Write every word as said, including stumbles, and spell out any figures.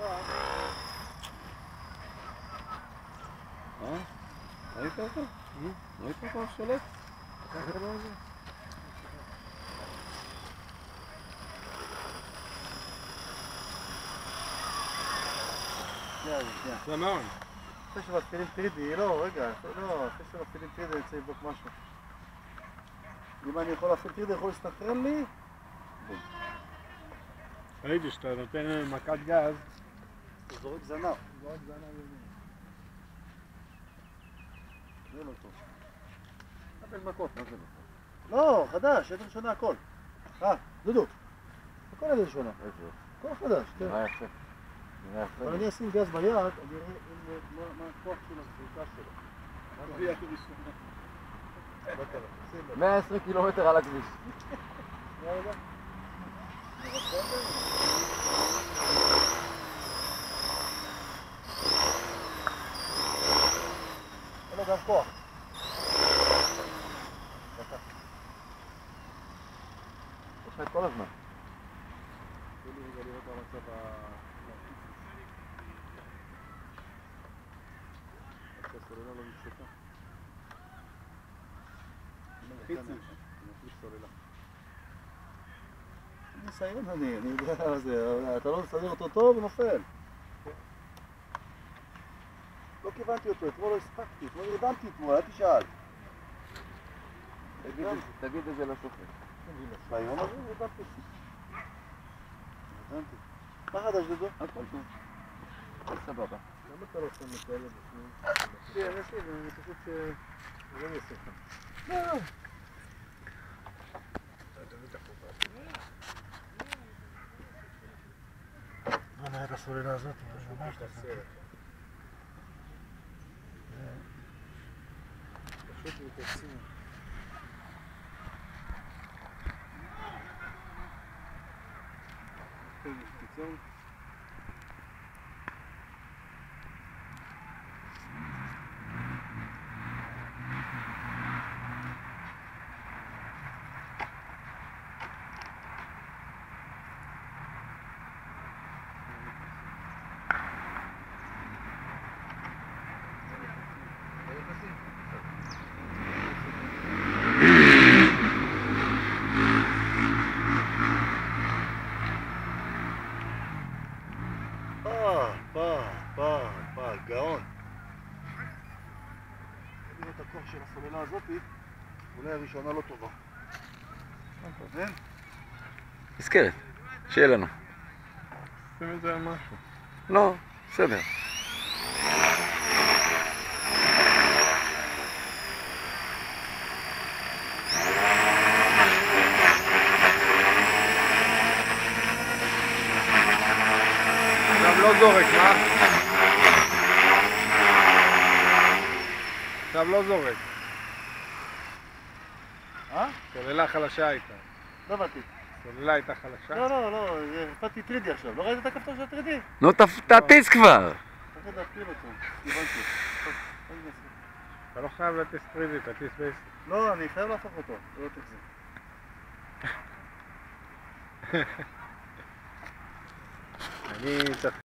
אה? ראית אותו? ראית אותו שולט? ככה לא זה? זה מאוד. אחרי שמתחילים טרידי, לא, רגע, לא, אחרי שמתחילים טרידי אני רוצה לבדוק משהו. אם אני יכול להפעיל טרידי, יכול להסתכן לי? ראיתי שאתה נותן מכת גז. אתה זורק זנב. זורק זנב. זה לא טוב. חמש מכות, מה זה לא? לא, חדש, עד ראשונה הכל. אה, דודו. הכל עד ראשונה. הכל חדש, כן. מה יפה? אבל אני אשים גז ביד, אני אראה מה הכוח של הזריקה שלו. מאה ועשרים קילומטר על הכביש. אין לו גם כוח. יש לך את כל הזמן. תן לי רגע לראות במצב ה... הסוללה לא נפסקה. מלחיץ לי. מלחיץ סוללה. ניסיון אני, אני יודע מה זה, אתה לא מסדר אותו טוב, הוא נופל. לא כיוונתי אותו, אתמול לא הספקתי, אתמול נרדמתי אתמול, אל תשאל. תגיד את זה לשופט. ביום הזה נרדמתי. נרדמתי. מה חדש דודו? הכל טוב. הכל סבבה. למה אתה לא שם את אלה בפנים? כן, אני אשים, אני פשוט ש... זה לא יעשה לך. לא, לא. מה נראה את הסוללה הזאת? ממש תעשה. פשוט מתייחסים. קיצון. גאון. נראה את הכוח של הסוללה הזאת, אולי הראשונה לא טובה. כן? נזכרת, שיהיה לנו. שים את זה על משהו. לא, בסדר. עכשיו לא זורק, מה? עכשיו לא זורק. אה? סוללה חלשה הייתה. לא הבנתי. סוללה הייתה חלשה? לא, לא, לא, הפעלתי טרידי עכשיו. לא ראית את הכפתור של הטרידי? נו, תטיס כבר! צריך להפעיל אותו, הבנתי. אתה לא חייב לטיס טרידי, תטיס בייס. לא, אני חייב להפוך אותו, לראות איך זה. אני צריך